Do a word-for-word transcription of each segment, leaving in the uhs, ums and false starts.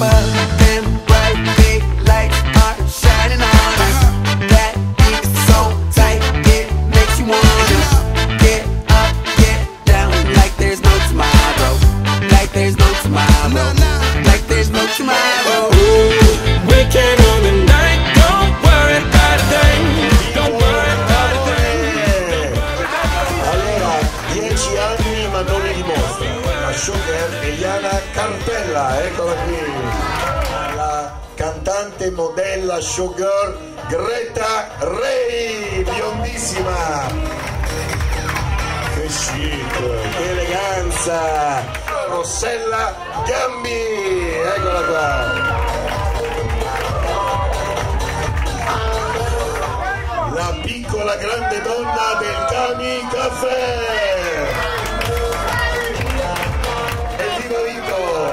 above. Them bright big lights are shining on us. That beat is so tight, it makes you wanna get up, get down, like there's no tomorrow, like there's no tomorrow, like there's no tomorrow. Weekend on the night, don't worry about a thing, don't worry about a thing. Allora, dieci anni ma non li dimostra. La showgirl Eliana Carpella, eccola qui. La cantante, modella, showgirl Greta Ray, biondissima. Che chic, che eleganza. Rossella Gambi, eccola qua. La piccola grande donna del Cami Caffè. E viva Vito.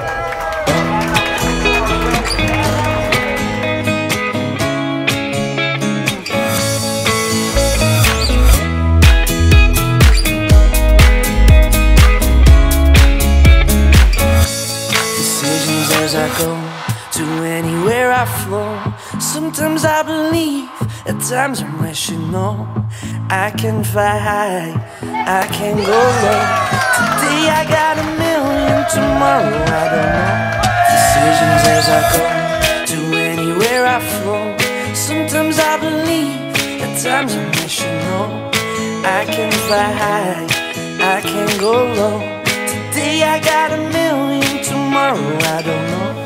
Decisions as I go to anywhere I flow. Sometimes I believe, at times I'm rational. I can fly high, I can go low. Today I got a million, tomorrow I don't know. Decisions as I go to anywhere I flow. Sometimes I believe, at times I'm rational. I can fly high, I can go low. Today I got a million, tomorrow I don't know.